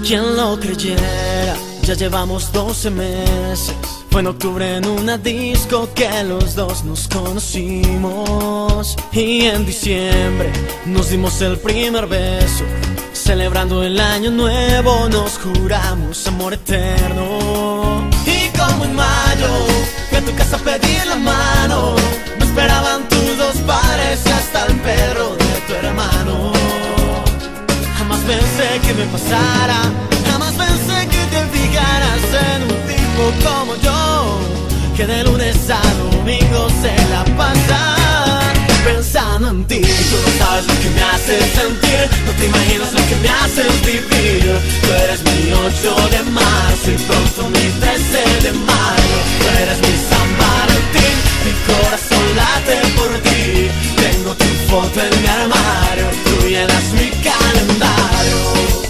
¿Quién lo creyera? Ya llevamos 12 meses. Fue en octubre en una disco que los dos nos conocimos. Y en diciembre nos dimos el primer beso. Celebrando el año nuevo nos juramos amor eterno. Y como en mayo fui a tu casa a pedir la mano, me esperaban tus dos padres y hasta el perro de tu hermano. Jamás pensé que me pasara, jamás pensé que te fijaras en un tipo como yo, que de lunes a domingo se la pasa pensando en ti. Tú no sabes lo que me haces sentir, no te imaginas lo que me haces vivir. Tú eres mi 8 de marzo y pronto mi 13 de mayo. Tú eres mi San Valentín, mi corazón late por ti. Tengo tu foto en mi armario, tú llenas mi calendario.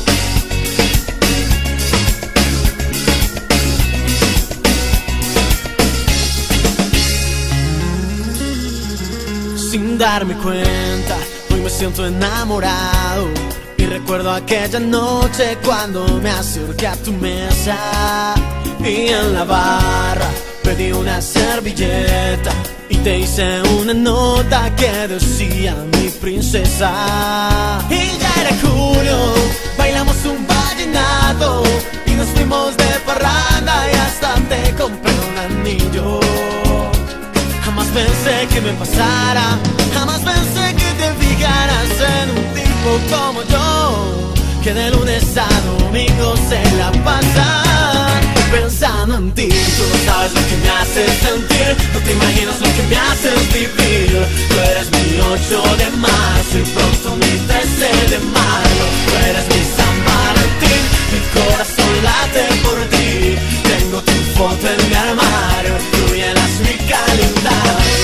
Sin darme cuenta, hoy me siento enamorado. Y recuerdo aquella noche cuando me acerqué a tu mesa. Y en la barra pedí una servilleta y te hice una nota que decía mi princesa. Y ya era julio, bailamos un vallenato y nos fuimos de parranda y hasta te compré un anillo. Jamás pensé que me pasara, jamás pensé que te fijaras en un tipo como yo, que de lunes a domingo se la pasa pensando en ti. Tú no sabes lo que me haces sentir, no te imaginas lo que me haces vivir. Tú eres mi 8 de marzo y pronto mi 13 de mayo. Tú eres mi San Valentín, mi corazón late por ti. Tengo tu foto en mi armario, tú llenas mi calendario.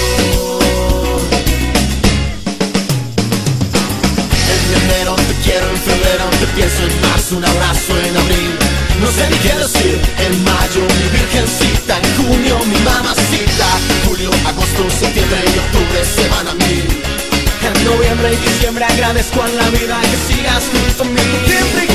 En enero te quiero, en febrero te pienso, en marzo un abrazo, en abril no sé ni qué decir, en mayo mi virgencita, en junio mi mamacita, julio, agosto, septiembre y octubre se van a mí. En noviembre y diciembre agradezco a la vida que sigas junto a mí.